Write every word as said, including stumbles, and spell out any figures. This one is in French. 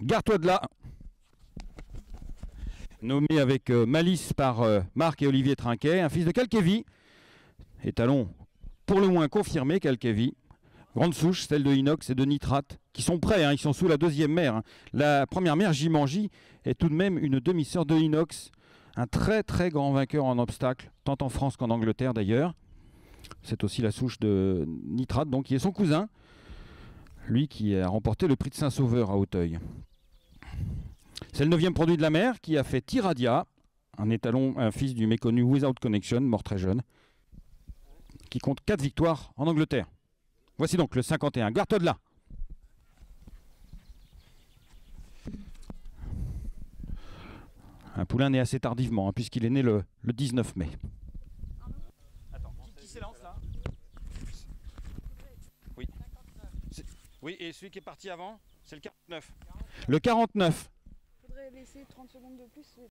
Garde-toi de là. Nommé avec euh, malice par euh, Marc et Olivier Trinquet, un fils de Calquévy. Étalon pour le moins confirmé, Calquévy. Grande souche, celle de inox et de nitrate, qui sont prêts, hein, ils sont sous la deuxième mère. Hein. La première mère, Jimanji, est tout de même une demi-sœur de inox. Un très très grand vainqueur en obstacle, tant en France qu'en Angleterre d'ailleurs. C'est aussi la souche de nitrate, donc qui est son cousin. Lui qui a remporté le prix de Saint-Sauveur à Auteuil. C'est le neuvième produit de la mer qui a fait Tiradia, un étalon, un fils du méconnu Without Connection, mort très jeune, qui compte quatre victoires en Angleterre. Voici donc le cinquante et un. Garde-toi de là. Un poulain né assez tardivement, hein, puisqu'il est né le, le dix-neuf mai. Attends, qui, qui s'élance là? Oui. Oui, et celui qui est parti avant, c'est le quarante-neuf. Le quarante-neuf. Il faudrait laisser trente secondes de plus.